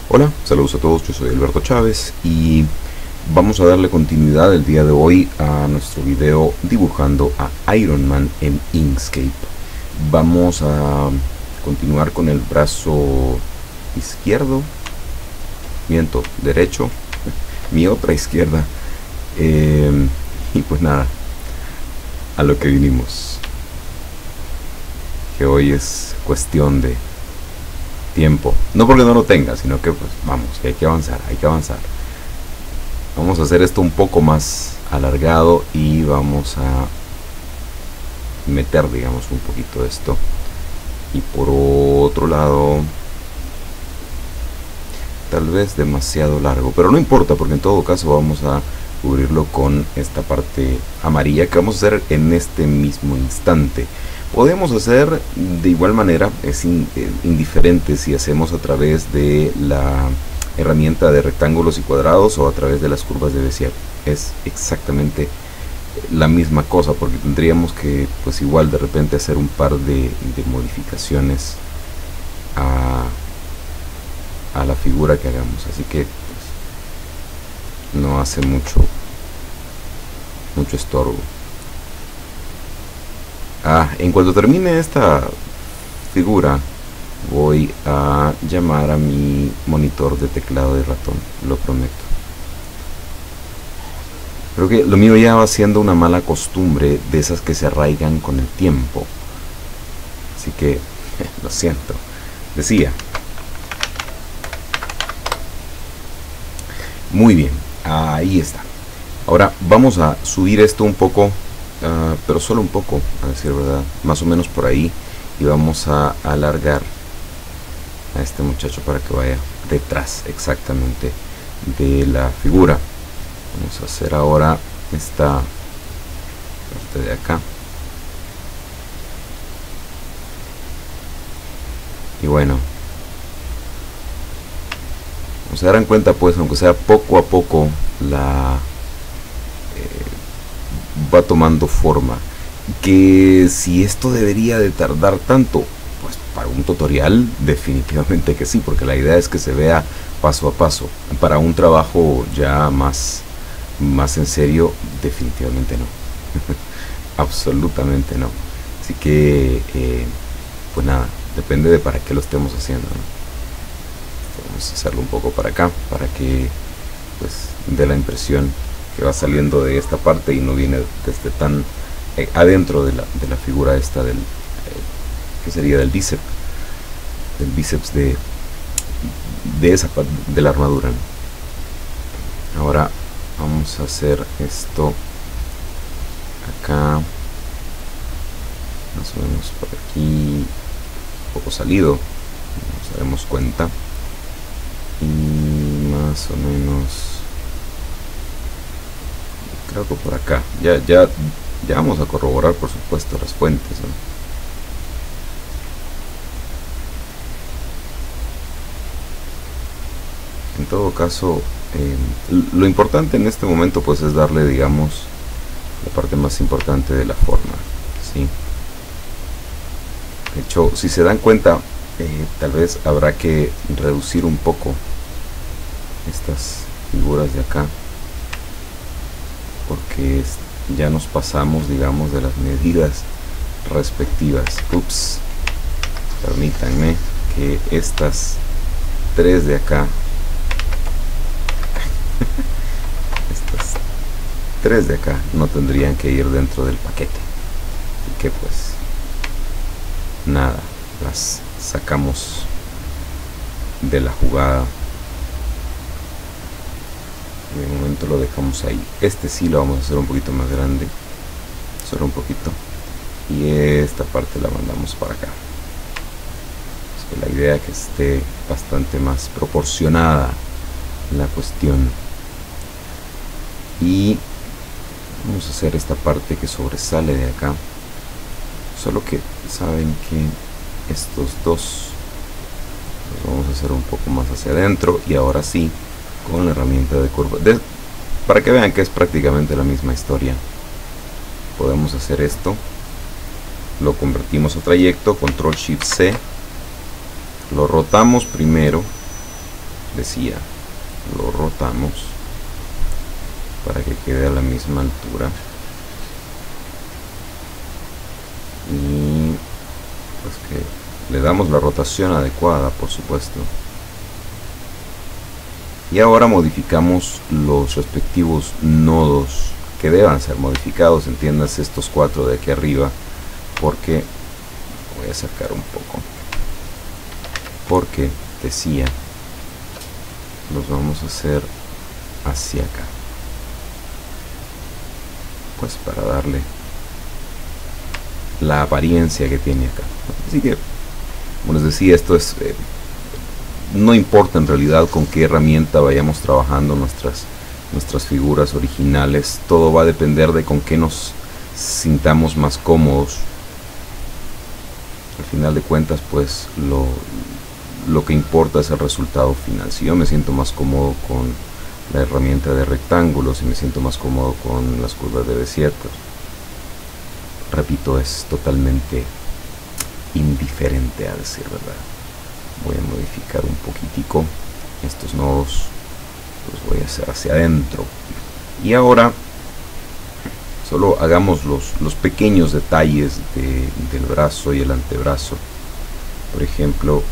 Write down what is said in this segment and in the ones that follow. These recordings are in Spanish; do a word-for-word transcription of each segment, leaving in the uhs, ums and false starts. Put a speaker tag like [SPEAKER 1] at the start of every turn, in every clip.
[SPEAKER 1] Hola, saludos a todos, yo soy Alberto Chávez y vamos a darle continuidad el día de hoy a nuestro video dibujando a Iron Man en Inkscape. Vamos a continuar con el brazo izquierdo, miento, derecho, mi otra izquierda, eh, y pues nada, a lo que vinimos, que hoy es cuestión de tiempo, no porque no lo tenga, sino que pues vamos, que hay que avanzar, hay que avanzar. Vamos a hacer esto un poco más alargado y vamos a meter, digamos, un poquito esto. Y por otro lado, tal vez demasiado largo, pero no importa, porque en todo caso vamos a cubrirlo con esta parte amarilla que vamos a hacer en este mismo instante. Podemos hacer de igual manera, es in, eh, indiferente si hacemos a través de la herramienta de rectángulos y cuadrados o a través de las curvas de Bézier. Es exactamente la misma cosa, porque tendríamos que pues igual de repente hacer un par de, de modificaciones a, a la figura que hagamos, así que pues, no hace mucho mucho estorbo. Ah, en cuanto termine esta figura voy a llamar a mi monitor de teclado y ratón, lo prometo. Creo que lo mío ya va siendo una mala costumbre de esas que se arraigan con el tiempo, así que lo siento. Decía, muy bien, ahí está. Ahora vamos a subir esto un poco, Uh, pero solo un poco, a decir verdad, más o menos por ahí, y vamos a alargar a este muchacho para que vaya detrás exactamente de la figura. Vamos a hacer ahora esta parte de acá, y bueno, como se darán cuenta, pues aunque sea poco a poco la eh, va tomando forma. Que si esto debería de tardar tanto, pues para un tutorial definitivamente que sí, porque la idea es que se vea paso a paso. Para un trabajo ya más más en serio, definitivamente no. Absolutamente no. Así que eh, pues nada, depende de para qué lo estemos haciendo, ¿no? Vamos a hacerlo un poco para acá, para que pues dé la impresión que va saliendo de esta parte y no viene desde tan eh, adentro de la, de la figura esta del eh, que sería del bíceps del bíceps de de esa parte de la armadura, ¿no? Ahora vamos a hacer esto acá, más o menos por aquí, un poco salido, nos daremos cuenta, y más o menos creo que por acá, ya, ya, ya vamos a corroborar por supuesto las fuentes, ¿no? En todo caso, eh, lo importante en este momento pues es darle, digamos, la parte más importante de la forma, ¿sí? De hecho, si se dan cuenta, eh, tal vez habrá que reducir un poco estas figuras de acá, porque ya nos pasamos, digamos, de las medidas respectivas. Ups, permítanme que estas tres de acá estas tres de acá no tendrían que ir dentro del paquete, así que pues nada, las sacamos de la jugada. De momento lo dejamos ahí. Este sí lo vamos a hacer un poquito más grande, solo un poquito, y esta parte la mandamos para acá. Es que la idea es que esté bastante más proporcionada la cuestión. Y vamos a hacer esta parte que sobresale de acá, solo que saben que estos dos los vamos a hacer un poco más hacia adentro, y ahora sí con la herramienta de curva, de, para que vean que es prácticamente la misma historia. Podemos hacer esto, lo convertimos a trayecto, control shift C, lo rotamos primero decía, lo rotamos para que quede a la misma altura y pues que le damos la rotación adecuada, por supuesto. Y ahora modificamos los respectivos nodos que deban ser modificados, entiendas estos cuatro de aquí arriba, porque voy a sacar un poco, porque decía, los vamos a hacer hacia acá, pues para darle la apariencia que tiene acá. Así que, como les decía, esto es eh, no importa en realidad con qué herramienta vayamos trabajando nuestras nuestras figuras originales, todo va a depender de con qué nos sintamos más cómodos. Al final de cuentas, pues lo, lo que importa es el resultado final. Si yo me siento más cómodo con la herramienta de rectángulos, si me siento más cómodo con las curvas de desiertos, repito, es totalmente indiferente, a decir verdad. Voy a modificar un poquitico estos nodos, los voy a hacer hacia adentro. Y ahora solo hagamos los, los pequeños detalles de, del brazo y el antebrazo. Por ejemplo,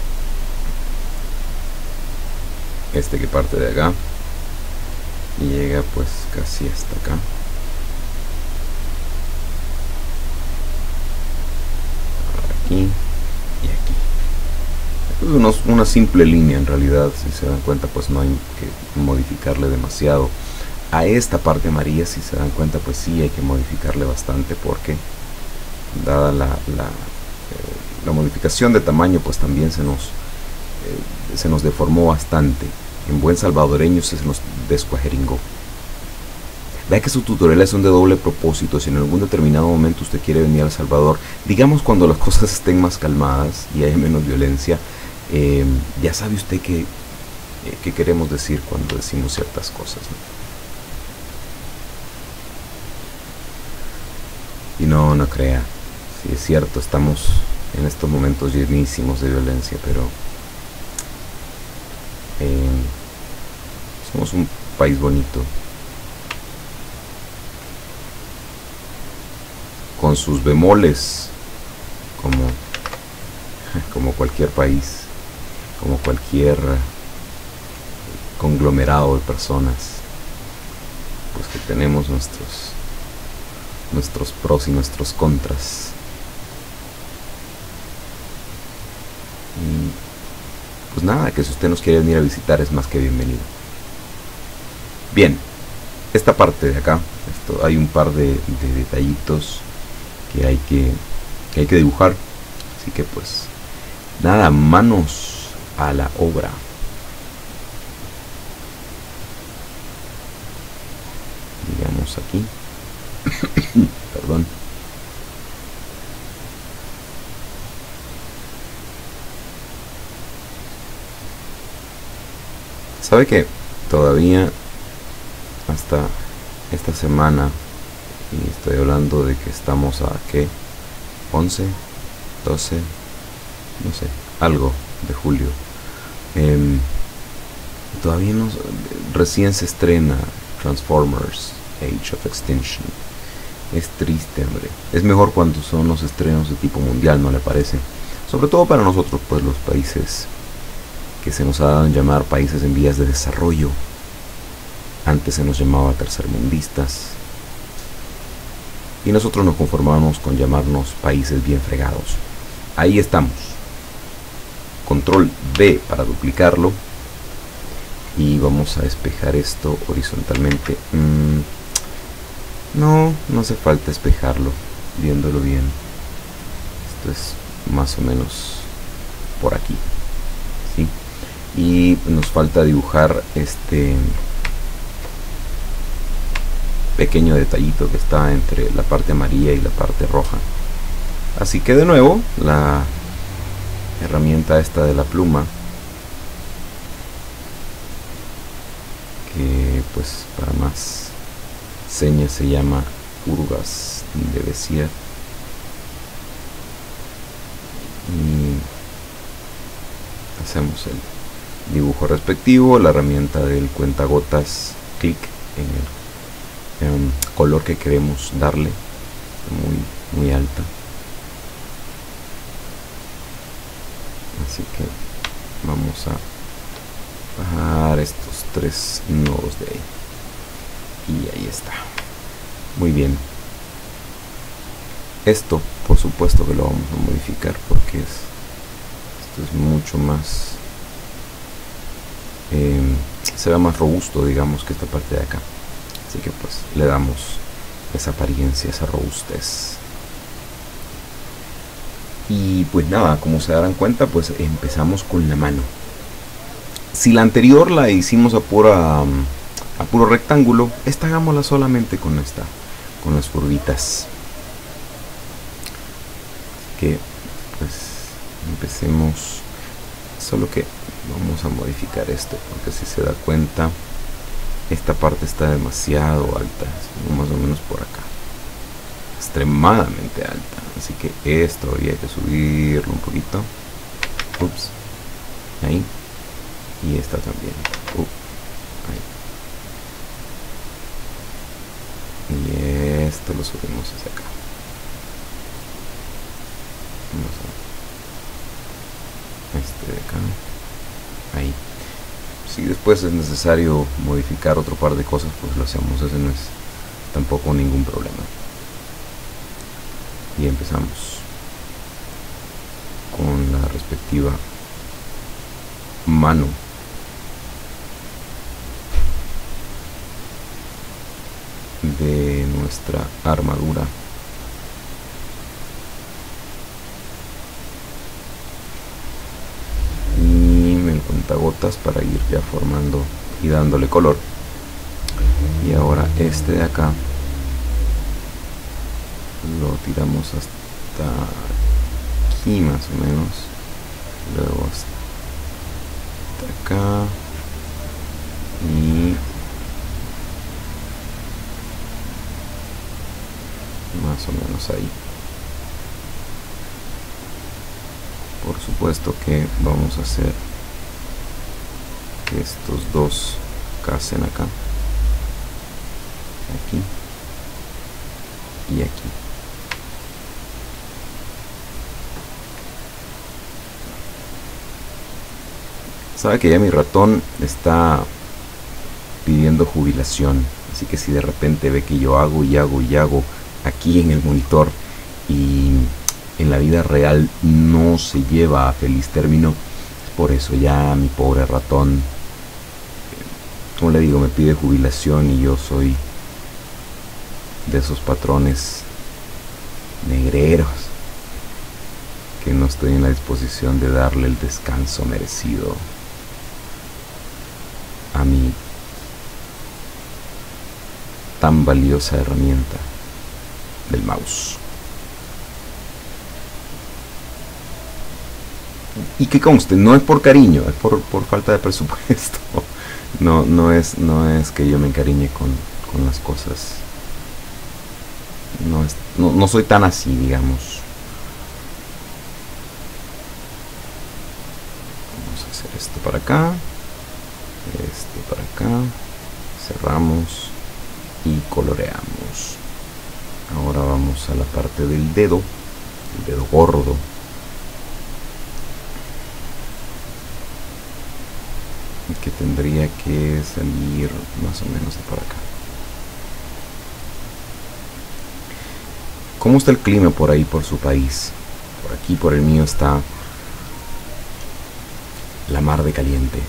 [SPEAKER 1] este que parte de acá y llega pues casi hasta acá. Aquí y aquí. Es una, una simple línea en realidad, si se dan cuenta, pues no hay que modificarle demasiado. A esta parte amarilla, si se dan cuenta, pues sí hay que modificarle bastante, porque dada la, la, eh, la modificación de tamaño, pues también se nos, eh, se nos deformó bastante. En buen salvadoreño se nos descuajeringó. Vea que sus tutoriales son de doble propósito. Si en algún determinado momento usted quiere venir a El Salvador, digamos cuando las cosas estén más calmadas y hay menos violencia, eh, ya sabe usted que, eh, qué queremos decir cuando decimos ciertas cosas, ¿no? Y no, no crea, sí es cierto, estamos en estos momentos llenísimos de violencia, pero eh, somos un país bonito, con sus bemoles, como, como cualquier país, como cualquier conglomerado de personas, pues que tenemos nuestros nuestros pros y nuestros contras. Y pues nada, que si usted nos quiere venir a visitar es más que bienvenido. Bien, esta parte de acá, esto, hay un par de, de detallitos que hay que, que hay que dibujar, así que pues nada, manos a la obra. Digamos aquí. Perdón. ¿Sabe que todavía hasta esta semana, y estoy hablando de que estamos a ¿qué? once, doce, no sé, algo de julio, eh, todavía no, recién se estrena Transformers Age of Extinction. Es triste, hombre. Es mejor cuando son los estrenos de tipo mundial, ¿no le parece? Sobre todo para nosotros, pues los países que se nos ha dado en llamar países en vías de desarrollo. Antes se nos llamaba tercermundistas. Y nosotros nos conformamos con llamarnos países bien fregados. Ahí estamos. Control B para duplicarlo. Y vamos a despejar esto horizontalmente. Mm. No, no hace falta espejarlo, viéndolo bien. Esto es más o menos por aquí, ¿sí? Y nos falta dibujar este pequeño detallito que está entre la parte amarilla y la parte roja. Así que de nuevo, la herramienta esta de la pluma, que pues para más señas se llama curvas de Bézier, y hacemos el dibujo respectivo, la herramienta del cuentagotas, clic en el um, color que queremos darle, muy, muy alta. Así que vamos a bajar estos tres nodos de ahí. Y ahí está. Muy bien. Esto, por supuesto que lo vamos a modificar porque es, esto es mucho más, eh, se ve más robusto, digamos, que esta parte de acá. Así que pues le damos esa apariencia, esa robustez. Y pues nada, como se darán cuenta, pues empezamos con la mano. Si la anterior la hicimos a pura a puro rectángulo, esta hagámosla solamente con esta, con las curvitas. Que pues empecemos, solo que vamos a modificar esto porque si se da cuenta esta parte está demasiado alta, más o menos por acá, extremadamente alta, así que esto habría que subirlo un poquito. Ups, ahí, y esta también. Uh, ahí. Y esto lo subimos hacia acá. Vamos a este de acá, ahí. Si después es necesario modificar otro par de cosas, pues lo hacemos, ese no es tampoco ningún problema. Y empezamos con la respectiva mano. De nuestra armadura. Gotas para ir ya formando y dándole color. Y ahora este de acá lo tiramos hasta aquí más o menos, luego hasta acá y más o menos ahí. Por supuesto que vamos a hacer que estos dos casen acá, aquí y aquí. Sabe que ya mi ratón está pidiendo jubilación, así que si de repente ve que yo hago y hago y hago aquí en el monitor y en la vida real no se lleva a feliz término, por eso ya mi pobre ratón, como le digo, me pide jubilación y yo soy de esos patrones negreros que no estoy en la disposición de darle el descanso merecido a mi tan valiosa herramienta del mouse. Y que conste, no es por cariño, es por, por falta de presupuesto. No, no es, no es que yo me encariñe con, con las cosas. No, es, no, no soy tan así, digamos. Vamos a hacer esto para acá, esto para acá, cerramos y coloreamos. Ahora vamos a la parte del dedo, el dedo gordo. Que tendría que salir más o menos de por acá. ¿Cómo está el clima por ahí, por su país? Por aquí, por el mío, está la mar de caliente.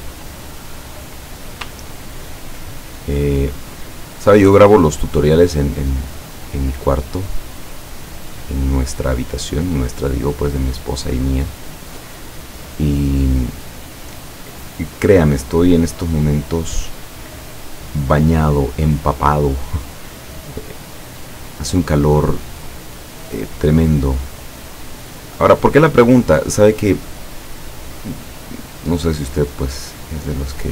[SPEAKER 1] Eh, ¿Sabe? Yo grabo los tutoriales en, en, en mi cuarto, en nuestra habitación, nuestra, digo, pues de mi esposa y mía. Y Y créame, estoy en estos momentos bañado, empapado. Hace un calor eh, tremendo. Ahora, ¿por qué la pregunta? Sabe que no sé si usted pues es de los que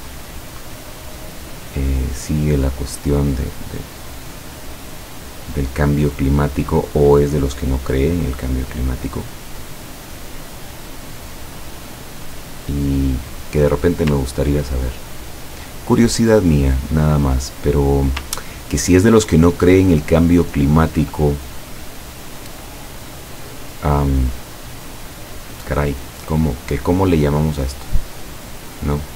[SPEAKER 1] eh, sigue la cuestión de, de, del cambio climático, o es de los que no cree en el cambio climático. Y que de repente me gustaría saber. Curiosidad mía, nada más, pero que si es de los que no creen el cambio climático, um, caray, ¿cómo, que ¿cómo le llamamos a esto? ¿No? Eh,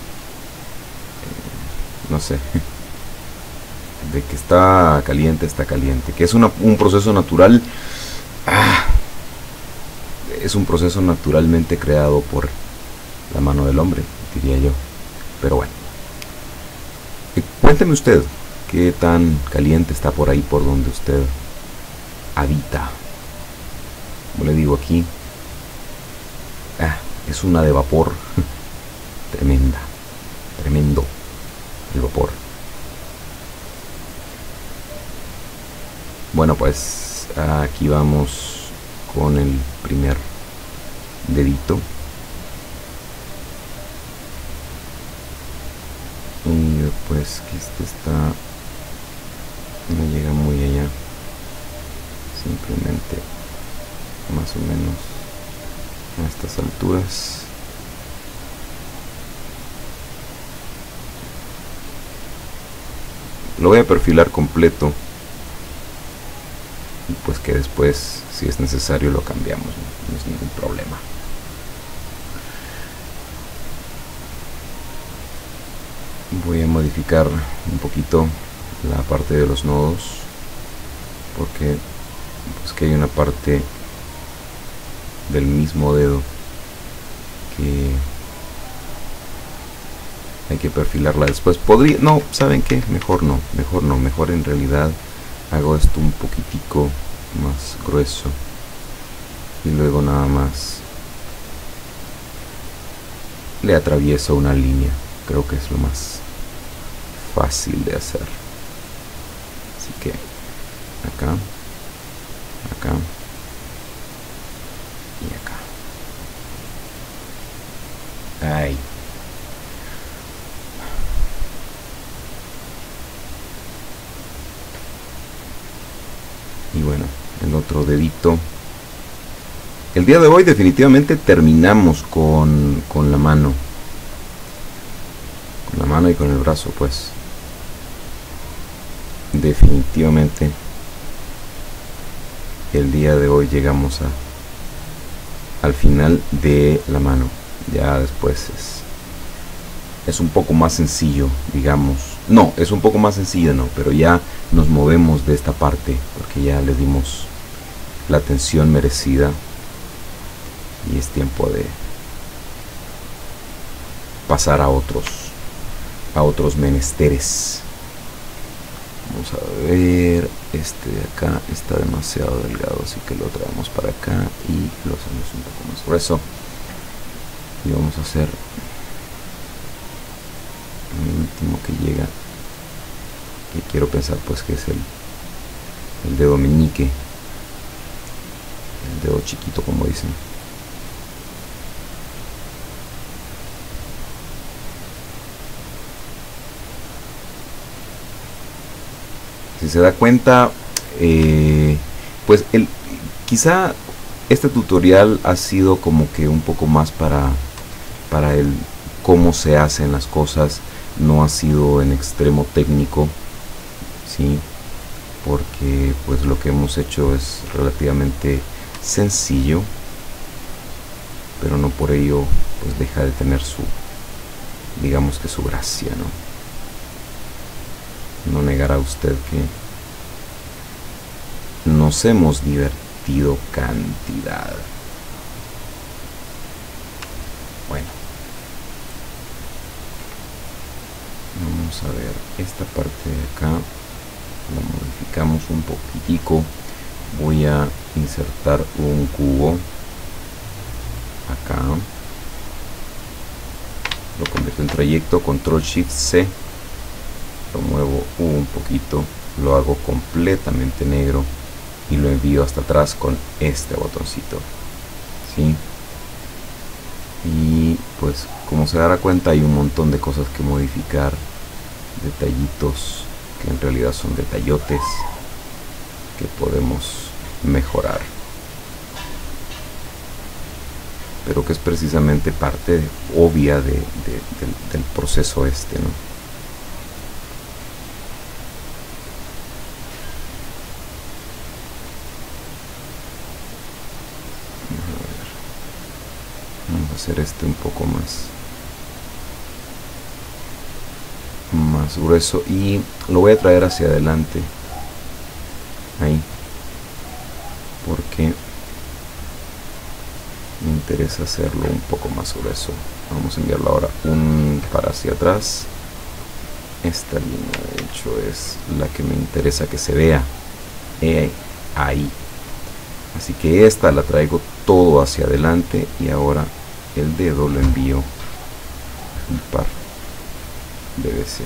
[SPEAKER 1] no sé. De que está caliente, está caliente. Que es una, un proceso natural. Ah, es un proceso naturalmente creado por la mano del hombre, diría yo. Pero bueno. Eh, cuénteme usted, ¿qué tan caliente está por ahí por donde usted habita? Como le digo aquí, ah, es una de vapor. Tremenda. Tremendo el vapor. Bueno, pues aquí vamos con el primer dedito. Y pues que este está, no llega muy allá, simplemente más o menos a estas alturas. Lo voy a perfilar completo y pues que después, si es necesario, lo cambiamos, no, no es ningún problema. Voy a modificar un poquito la parte de los nodos, porque pues que hay una parte del mismo dedo que hay que perfilarla después. Podría, no, ¿saben qué? Mejor no, mejor no, mejor en realidad hago esto un poquitico más grueso y luego nada más le atravieso una línea. Creo que es lo más fácil de hacer. Así que acá, acá y acá. Ahí. Y bueno, el otro dedito. El día de hoy definitivamente terminamos con, con la mano. Con la mano y con el brazo, pues. Definitivamente el día de hoy llegamos a al final de la mano. Ya después es es un poco más sencillo, digamos. No, es un poco más sencillo, no, pero ya nos movemos de esta parte porque ya le dimos la atención merecida y es tiempo de pasar a otros a otros menesteres. Vamos a ver, este de acá está demasiado delgado, así que lo traemos para acá y lo hacemos un poco más grueso y vamos a hacer el último que llega, que quiero pensar pues que es el, el dedo meñique, el dedo chiquito como dicen. Si se da cuenta, eh, pues el, quizá este tutorial ha sido como que un poco más para, para el cómo se hacen las cosas, no ha sido en extremo técnico, ¿sí? Porque pues lo que hemos hecho es relativamente sencillo, pero no por ello pues deja de tener su, digamos que su gracia, ¿no? No negará usted que nos hemos divertido cantidad. Bueno, vamos a ver esta parte de acá, la modificamos un poquitico. Voy a insertar un cubo acá, lo convierto en trayecto, control shift C, lo muevo un poquito, lo hago completamente negro y lo envío hasta atrás con este botoncito, ¿sí? Y pues como se dará cuenta hay un montón de cosas que modificar, detallitos que en realidad son detallotes que podemos mejorar. pero que es precisamente parte obvia de, de, del, del proceso este, ¿no? Vamos a hacer este un poco más más grueso y lo voy a traer hacia adelante ahí, porque me interesa hacerlo un poco más grueso. Vamos a enviarlo ahora un para hacia atrás. Esta línea de hecho es la que me interesa que se vea eh, ahí, así que esta la traigo todo hacia adelante y ahora el dedo lo envío un par de veces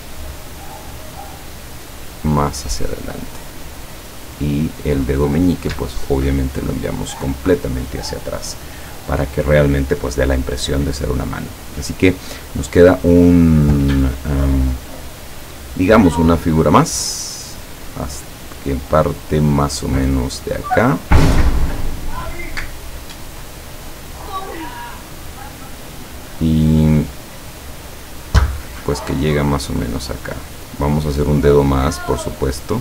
[SPEAKER 1] más hacia adelante y el dedo meñique pues obviamente lo enviamos completamente hacia atrás para que realmente pues dé la impresión de ser una mano. Así que nos queda un um, digamos una figura más, hasta que parte más o menos de acá y pues que llega más o menos acá. Vamos a hacer un dedo más, por supuesto,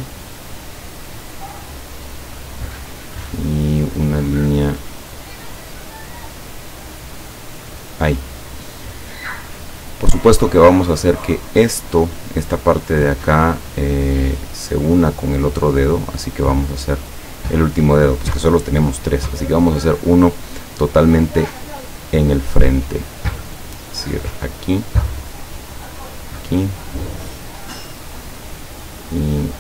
[SPEAKER 1] y una línea ahí. Por supuesto que vamos a hacer que esto, esta parte de acá eh, se una con el otro dedo, así que vamos a hacer el último dedo, pues que solo tenemos tres, así que vamos a hacer uno totalmente en el frente, es decir, aquí, aquí y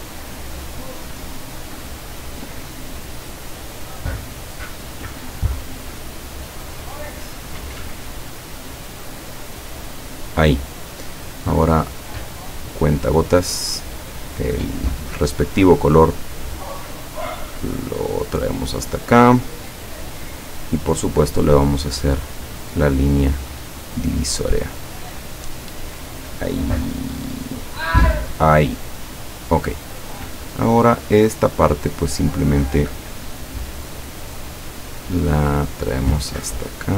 [SPEAKER 1] ahí. Ahora cuentagotas, el respectivo color lo traemos hasta acá y por supuesto le vamos a hacer la línea divisoria ahí, ahí. Ok, ahora esta parte pues simplemente la traemos hasta acá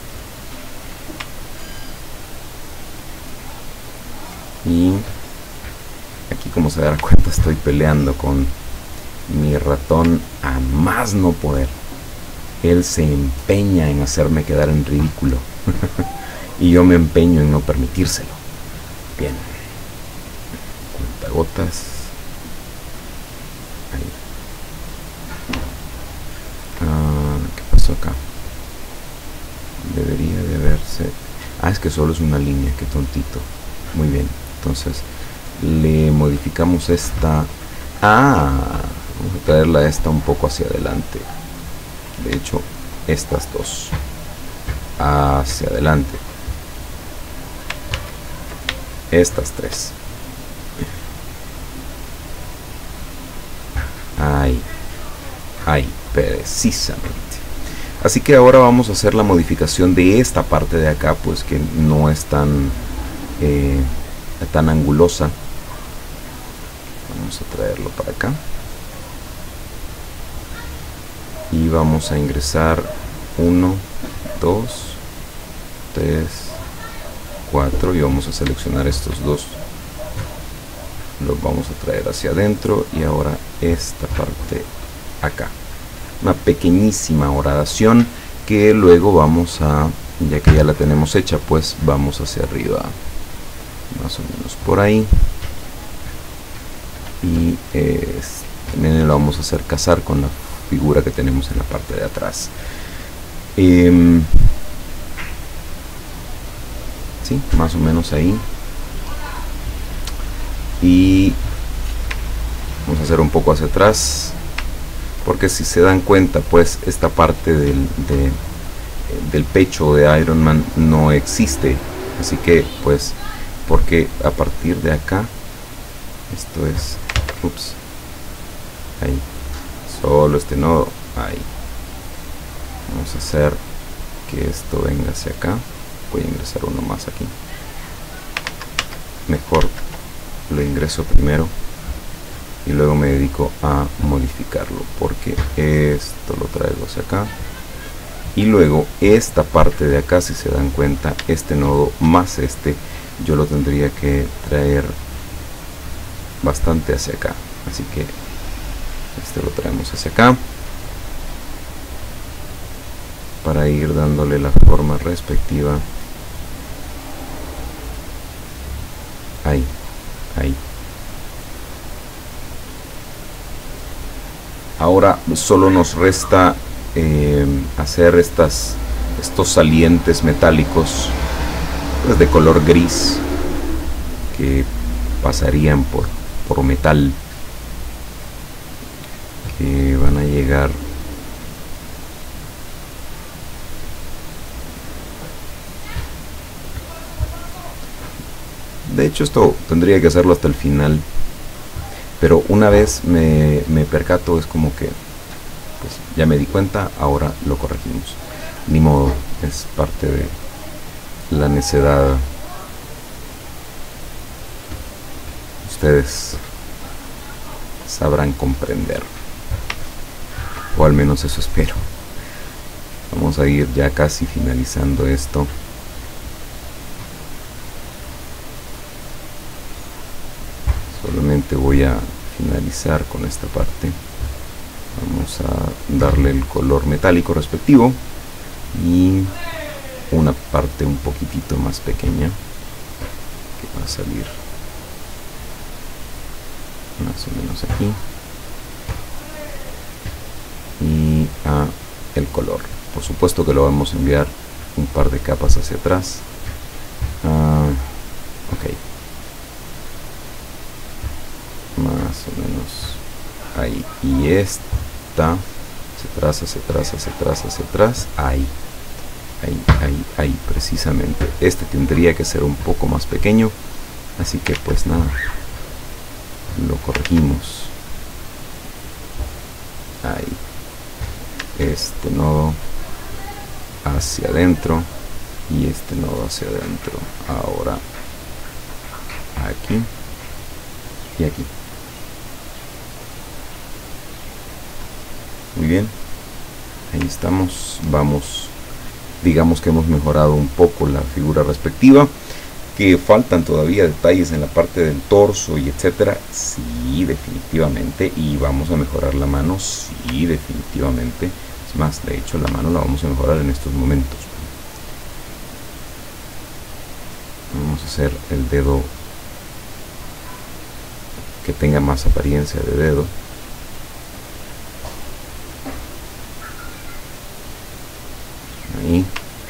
[SPEAKER 1] y aquí, como se dará cuenta, estoy peleando con mi ratón a más no poder. Él se empeña en hacerme quedar en ridículo y yo me empeño en no permitírselo. Bien, cuentagotas ahí. Ah, ¿qué pasó acá? Debería de verse. Ah, es que solo es una línea, qué tontito. Muy bien, entonces le modificamos esta. Ah, vamos a traerla esta un poco hacia adelante. De hecho, estas dos hacia adelante. Estas tres. Ahí, ahí, precisamente. Así que ahora vamos a hacer la modificación de esta parte de acá, pues que no es tan eh, tan angulosa. Vamos a traerlo para acá y vamos a ingresar uno, dos, tres, cuatro y vamos a seleccionar estos dos, los vamos a traer hacia adentro y ahora esta parte acá, una pequeñísima horadación que luego vamos a, ya que ya la tenemos hecha, pues vamos hacia arriba más o menos por ahí y eh, también lo vamos a hacer casar con la figura que tenemos en la parte de atrás. Eh, sí, más o menos ahí. Y vamos a hacer un poco hacia atrás, porque si se dan cuenta, pues esta parte del, de, del pecho de Iron Man no existe. Así que, pues, porque a partir de acá, esto es, ups, ahí, solo este nodo, ahí. Vamos a hacer que esto venga hacia acá. Voy a ingresar uno más aquí. Mejor lo ingreso primero y luego me dedico a modificarlo, porque esto lo traigo hacia acá y luego esta parte de acá, si se dan cuenta, este nodo más este, yo lo tendría que traer bastante hacia acá, así que este lo traemos hacia acá para ir dándole la forma respectiva. Ahí, ahí. Ahora solo nos resta eh, hacer estas, estos salientes metálicos, pues, de color gris, que pasarían por, por metal, que van a llegar de hecho esto tendría que hacerlo hasta el final, pero una vez me, me percato, es como que pues ya me di cuenta, ahora lo corregimos, ni modo, es parte de la necedad. Ustedes sabrán comprender, o al menos eso espero. Vamos a ir ya casi finalizando esto. Solamente voy a finalizar con esta parte. Vamos a darle el color metálico respectivo y una parte un poquitito más pequeña que va a salir más o menos aquí, y a el color. Por supuesto que lo vamos a enviar un par de capas hacia atrás. Uh, ok, más o menos ahí, y esta hacia atrás, hacia atrás, hacia atrás, hacia atrás, ahí, ahí, ahí, ahí, precisamente. Este tendría que ser un poco más pequeño, así que pues nada, lo corregimos. Ahí, este nodo hacia adentro y este nodo hacia adentro. Ahora aquí y aquí. Muy bien, ahí estamos. Vamos, digamos que hemos mejorado un poco la figura respectiva. Que faltan todavía detalles en la parte del torso y etcétera, sí, definitivamente. Y vamos a mejorar la mano, sí, definitivamente. Es más, de hecho la mano la vamos a mejorar en estos momentos. Vamos a hacer el dedo que tenga más apariencia de dedo. Ahí.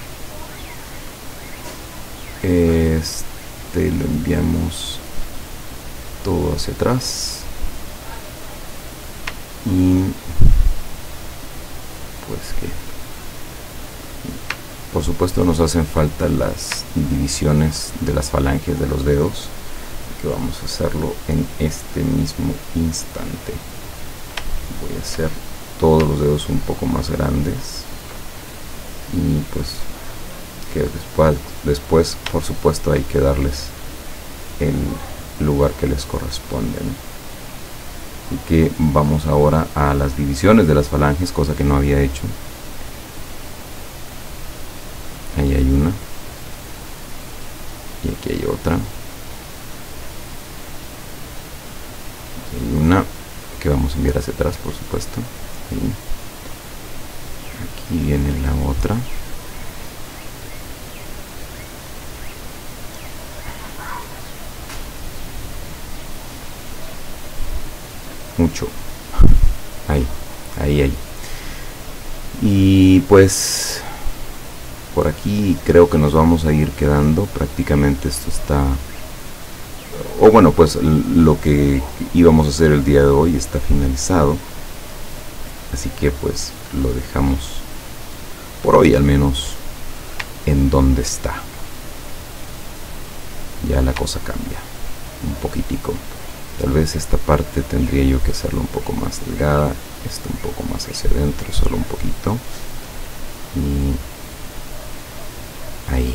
[SPEAKER 1] Este lo enviamos todo hacia atrás y pues que por supuesto nos hacen falta las divisiones de las falanges de los dedos, que vamos a hacerlo en este mismo instante. Voy a hacer todos los dedos un poco más grandes y pues que después, después por supuesto hay que darles el lugar que les corresponde, ¿no? Así que vamos ahora a las divisiones de las falanges, cosa que no había hecho. Ahí hay una y aquí hay otra. Aquí hay una que vamos a enviar hacia atrás, por supuesto. Ahí. Aquí viene la otra. Mucho, ahí, ahí, ahí, y pues por aquí creo que nos vamos a ir quedando. Prácticamente esto está, o bueno, pues lo que íbamos a hacer el día de hoy está finalizado, así que pues lo dejamos por hoy, al menos en donde está. Ya la cosa cambia un poquitico. Tal vez esta parte tendría yo que hacerlo un poco más delgada, esto un poco más hacia adentro, solo un poquito. Y ahí,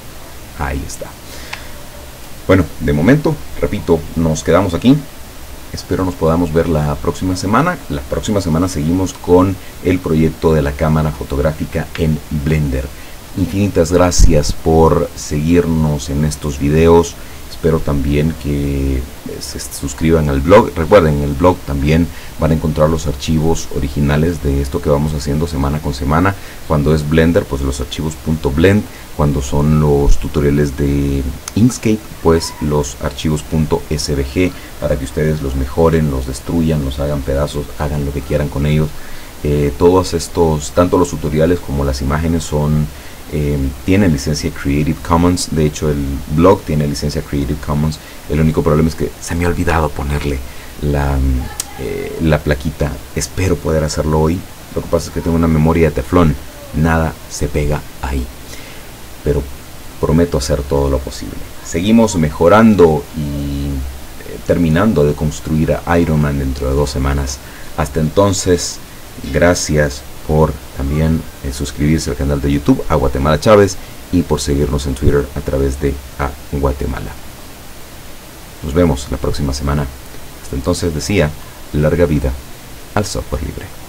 [SPEAKER 1] ahí está. Bueno, de momento, repito, nos quedamos aquí. espero nos podamos ver la próxima semana. La próxima semana seguimos con el proyecto de la cámara fotográfica en Blender. Infinitas gracias por seguirnos en estos videos. Espero también que se suscriban al blog. Recuerden, en el blog también van a encontrar los archivos originales de esto que vamos haciendo semana con semana. Cuando es Blender, pues los archivos .blend. Cuando son los tutoriales de Inkscape, pues los archivos .svg, para que ustedes los mejoren, los destruyan, los hagan pedazos, hagan lo que quieran con ellos. Eh, todos estos, tanto los tutoriales como las imágenes son Eh, tiene licencia Creative Commons. De hecho, el blog tiene licencia Creative Commons. El único problema es que se me ha olvidado ponerle la, eh, la plaquita. Espero poder hacerlo hoy. Lo que pasa es que tengo una memoria de teflón, nada se pega ahí, pero prometo hacer todo lo posible. Seguimos mejorando y eh, terminando de construir a Iron Man dentro de dos semanas. Hasta entonces, gracias por también eh, suscribirse al canal de YouTube a Guatemala Chávez y por seguirnos en Twitter a través de a Guatemala. Nos vemos la próxima semana. Hasta entonces, decía, larga vida al software libre.